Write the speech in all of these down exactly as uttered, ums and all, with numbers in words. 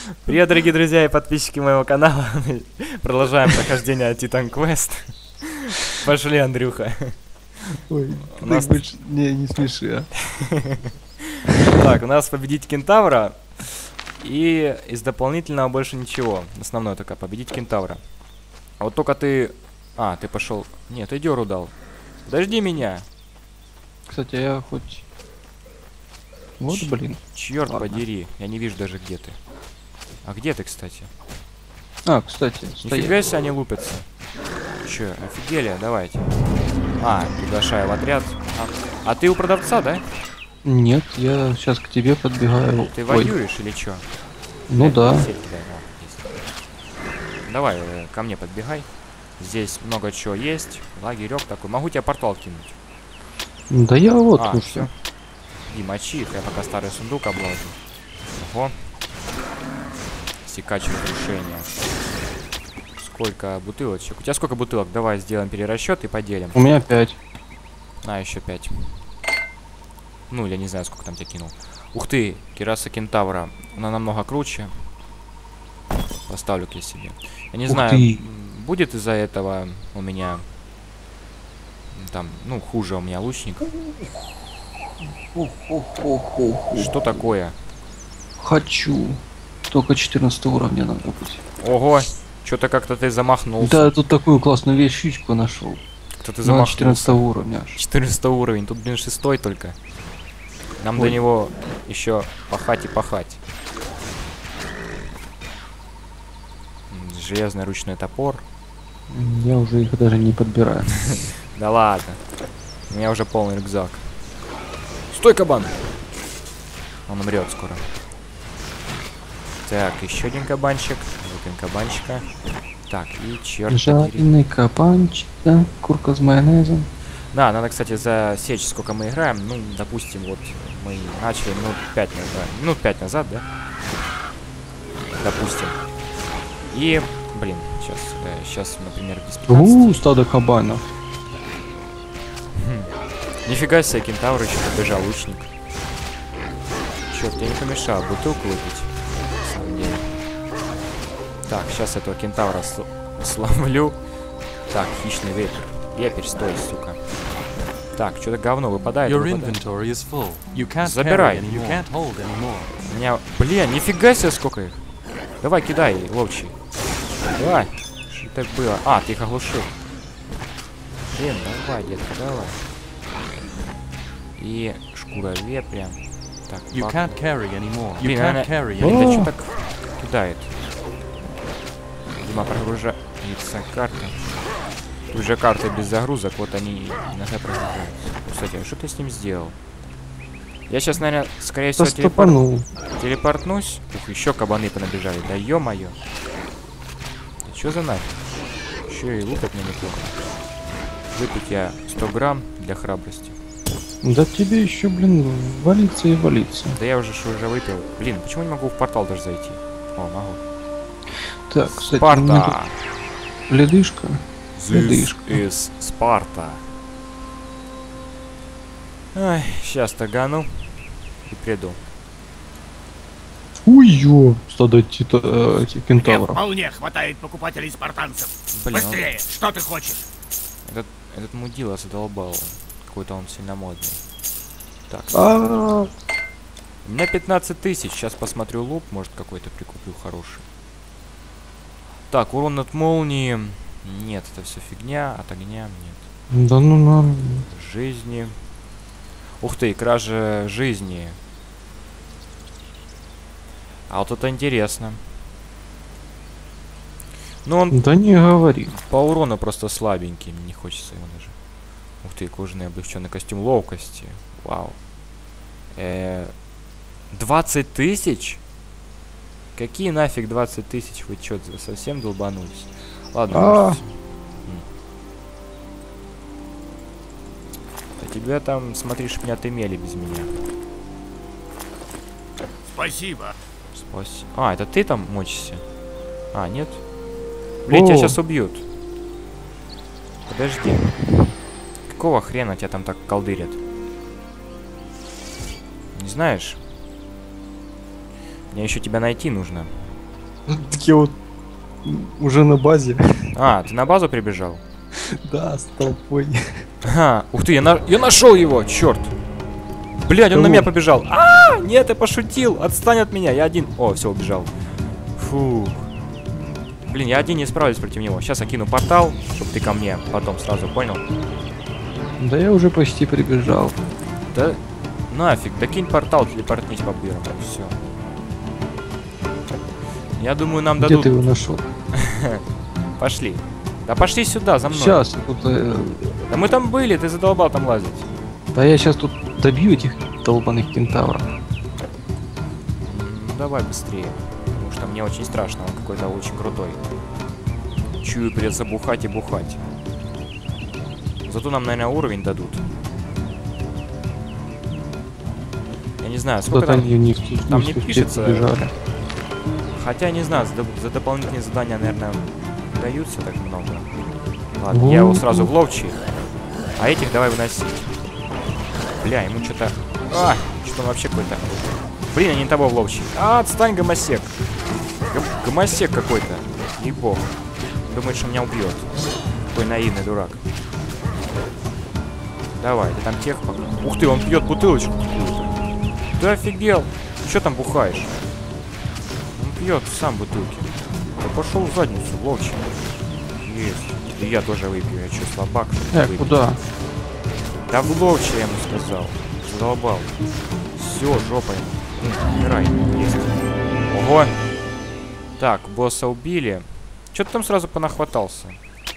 Привет, дорогие друзья и подписчики моего канала. Продолжаем прохождение Titan Quest. Пошли, Андрюха. Ой, У ты нас- больше не, не смеши, а. Так, у нас победить кентавра. И из дополнительного больше ничего. Основное только победить кентавра. А вот только ты... А, ты пошел... Нет, ты дёру дал. Подожди меня. Кстати, а я хоть... Вот, Ч- блин. Черт Ладно. подери. Я не вижу даже, где ты. А где ты, кстати? А, кстати, Нифига стоять. себе они лупятся. Че, офигели? Давайте. А, приглашаю в отряд. А, а ты у продавца, да? Нет, я сейчас к тебе подбегаю. Ты Ой, воюешь или чё? ну Э, да. сеть кидай, о, есть. Давай, э, ко мне подбегай. Здесь много чего есть. Лагерек такой. Могу тебе портал кинуть. Да я вот а, уже. все. И мочи их, я пока старый сундук облажу. Ого. Секач разрушения. Сколько бутылочек? У тебя сколько бутылок? Давай сделаем перерасчет и поделим. У меня пять. На, еще пять. Ну, я не знаю, сколько там тебя кинул. Ух ты, Кираса Кентавра. Она намного круче. Поставлю-ка я себе. Я не Ух знаю, ты. м, будет из-за этого у меня... м, Там, ну, хуже у меня лучник. Что такое? Хочу. Только четырнадцатого уровня надо быть. Ого, что-то как-то ты замахнулся. Да, я тут такую классную вещичку нашел. Кто ты На замахнулся. четырнадцатого уровня аж. четырнадцатый уровень, тут, блин, шестой только. Нам Ой. до него еще пахать и пахать. М, Железный ручной топор. Я уже их даже не подбираю. Да ладно. У меня уже полный рюкзак. Стой, кабан! Он умрет скоро. Так, еще один кабанчик. Вот один кабанчика. Так, и черт подери. Жареный кабанчик, да, курка с майонезом. Да, надо, кстати, засечь, сколько мы играем. Ну, допустим, вот мы начали минут пять назад. Минут пять назад, да? Допустим. И, блин, сейчас, да, сейчас, например, без пятнадцати. Ууу, стадо кабанов. Нифига себе, кентавр еще побежал, лучник. Черт, я не помешал бутылку выпить. На самом деле. Так, сейчас этого кентавра сл- сломлю. Так, хищный вепрь. Вепрь, стой, сука. Так, что-то говно выпадает. Your выпадает. inventory is full. You can't Забирай. carry any, you can't hold anymore. У меня... Блин, нифига себе, сколько их. Давай, кидай, ловчий. Давай. Что так было? А, ты их оглушил. Блин, давай, детка, давай. И шкура вепря. Так, You пак- can't carry anymore. You Блин, can't она... carry Блин, anymore. да что так кидает? Дима, прогружается карта. Тут же карты без загрузок, вот они иногда прогружаются. Кстати, а что ты с ним сделал? Я сейчас, наверное, скорее всего, телепорт... Стопанул. телепортнусь. Ух, еще кабаны понабежали. Да ё-моё. Что за нафиг? Еще и лупать мне неплохо. Выпить я сто грамм для храбрости. Да тебе еще, блин, валиться и валиться. Да я уже что уже выпил. Блин, почему не могу в портал даже зайти? О, могу. Так, кстати, у меня Спарта! тут ледышка. This Ледышка. is Спарта. Ай, сейчас тагану и приду. Ой-ё, стадо тита, э, этих Мне кентавров. вполне хватает покупателей спартанцев. Блин, он- Быстрее, что ты хочешь? Этот, этот мудила задолбал. Какой-то он сильно модный. Так, А, у меня пятнадцать тысяч. Сейчас посмотрю лук, может какой-то прикуплю хороший. Так, урон от молнии. Нет, это все фигня. От огня нет. да ну нам. Жизни. Ух ты, кража жизни. А вот это интересно. Ну он Да не говори. по урону просто слабенький. Мне не хочется его даже. Ух ты, кожаный облегченный костюм ловкости. Вау. Э, двадцать тысяч? Какие нафиг двадцать тысяч? Вы чё, совсем долбанулись? Ладно, А. может, м. А тебя там, смотри, чтоб не отымели без меня. Спасибо. Спасибо. А, это ты там мочишься? А, нет? Блин, тебя О. сейчас убьют. Подожди. Какого хрена тебя там так колдырят? Не знаешь? Мне еще тебя найти нужно. Так я вот уже на базе. А, ты на базу прибежал? Да, с толпой. Ага, ух ты, я, на... я нашел его, черт. Блядь, он на Кого? меня побежал. А, нет, я пошутил. Отстань от меня, я один. О, все, убежал. Фу. Блин, я один не справлюсь против него. Сейчас я кину портал, чтобы ты ко мне потом сразу понял. Да я уже почти прибежал. Да нафиг, да кинь портал, телепортнись по бирам. Все. Я думаю, нам Где дадут. ты его нашел? Пошли. Да пошли сюда, за мной. Сейчас, тут, э, Да мы там были, ты задолбал там лазить. да я сейчас тут добью этих долбаных кентавров. М, Давай быстрее. Потому что мне очень страшно, он какой-то очень крутой. Чую, придется бухать и бухать. Зато нам, наверное, уровень дадут. Я не знаю, сколько Куда-то там... они не, в- там в не суфте пишется. побежали. Хотя, не знаю, за, доп- за дополнительные задания, наверное, даются так много. Ладно, я его сразу в ловчий. А этих давай выносить. Бля, ему что-то... А, что он вообще какой-то... Блин, я не того в ловчий. А, отстань, гомосек. Г- гомосек какой-то. Ей-бог. Думает, что меня убьет. Какой наивный дурак. Давай, ты там тех пока. Ух ты, он пьет бутылочку какую-то. Ты офигел. Что там бухаешь? Он пьет сам бутылки. Да пошел в задницу, ловчий. Есть. И я тоже выпью. Я что, слабак? Что ли, Э, выпью? куда? Да в ловчий, я ему сказал. Задолбал. Все, жопа ему. Ну, умирай. Есть. Ого. Так, босса убили. Че ты там сразу понахватался?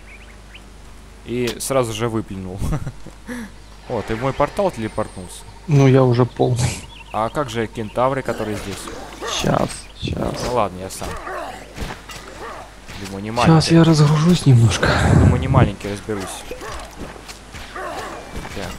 И сразу же выплюнул. О, ты в мой портал телепортнулся. Ну я уже полный. А как же кентавры, которые здесь? Сейчас, сейчас. Ну ладно, я сам. Думаю, не Сейчас маленький. я разгружусь немножко. Думаю, не маленький, разберусь. Так.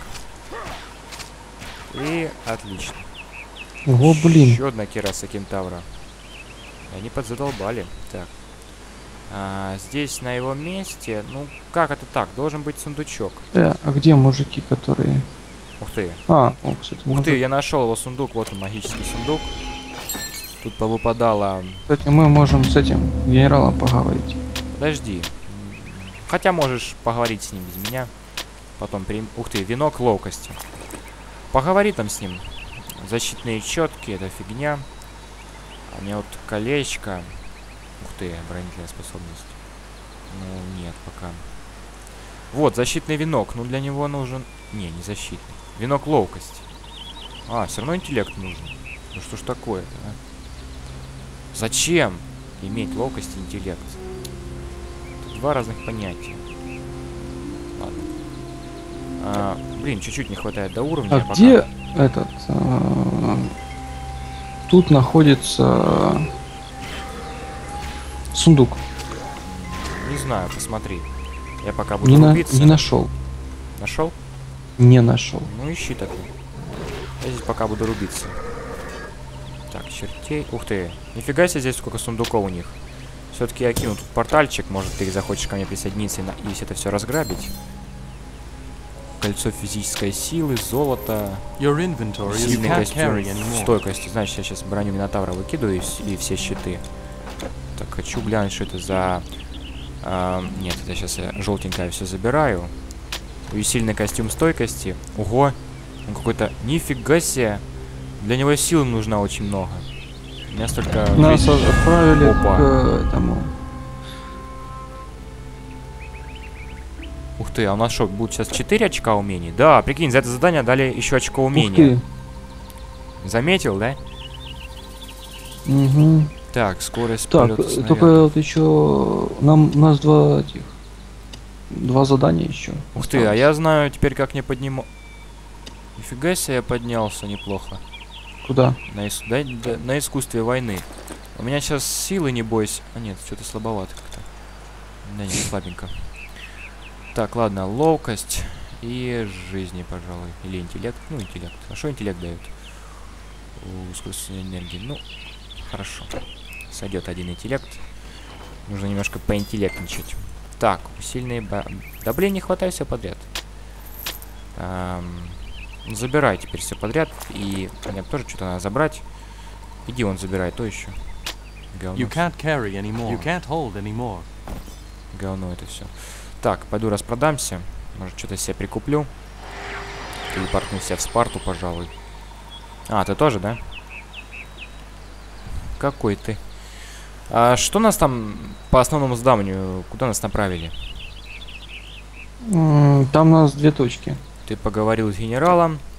И отлично. О, блин. Еще одна кераса кентавра. Они подзадолбали. Так. А, здесь на его месте, ну как это так? Должен быть сундучок. Э, а где мужики, которые... Ух ты. А, о, кстати, Ух мужик. ты, я нашел его сундук. Вот он, магический сундук. Тут повыпадало. Кстати, мы можем с этим генералом поговорить. Подожди. Хотя можешь поговорить с ним без меня. Потом перем... Ух ты, венок ловкости. Поговори там с ним. Защитные четки, это фигня. А мне вот колечко. Ух ты, оборонительная способность. Ну, нет, пока. Вот, защитный венок. Ну, для него нужен... Не, не защитный. Венок ловкости. А, все равно интеллект нужен. Ну, что ж такое-то, а? Зачем иметь ловкость и интеллект? Тут два разных понятия. Ладно. А, блин, чуть-чуть не хватает до уровня. А пока. где этот... э, Тут находится... Сундук. Не знаю, посмотри. Я пока буду Не, на... рубиться. не нашел. Нашел? Не нашел. Ну ищи тогда. Я здесь пока буду рубиться. Так, чертей. Ух ты. Нифига себе здесь сколько сундуков у них. Все-таки я кину тут портальчик. Может, ты захочешь ко мне присоединиться и, на... и это все разграбить. Кольцо физической силы, золото, Your inventory is сильный can't костюм carry anymore. стойкости. Значит, я сейчас броню Минотавра выкидываю и, с- и все щиты. Так, хочу глянуть, что это за... а, нет, это сейчас я желтенькое все забираю. И сильный костюм стойкости. Ого! Он какой-то... Нифига себе! Для него сил нужно очень много. У меня столько... Нас жизни- отправили Опа. к этому... Ух ты, а у нас что, будет сейчас четыре очка умений? Да, прикинь, за это задание дали еще очко Ух умения. ты. Заметил, да? Угу. Так, скорость Так, полета э, снаряда. только вот еще... Нам, у нас два этих... Два задания еще. Ух ты, а я знаю теперь, как мне подниму... Нифига себе, я поднялся неплохо. Куда? На, ис- да- да- на искусстве войны. У меня сейчас силы, не бойся. А нет, что-то слабовато как-то. Да не, слабенько. Так, ладно, ловкость и жизни, пожалуй. Или интеллект. Ну, интеллект. А что интеллект дает? У, скорость энергии. Ну, хорошо. Сойдет один интеллект. Нужно немножко поинтеллектничать. Так, усиленные... Ба... Да блин, не хватает все подряд. Ам, забирай теперь все подряд. И мне тоже что-то надо забрать. Иди, он забирай, то еще. Говно. You can't carry anymore. You can't hold anymore. Говно это все. Так, пойду распродамся. Может, что-то себе прикуплю. Телепортну себя в Спарту, пожалуй. А, ты тоже, да? Какой ты? А что нас там по основному зданию? Куда нас направили? М, Там у нас две точки. Ты поговорил с генералом.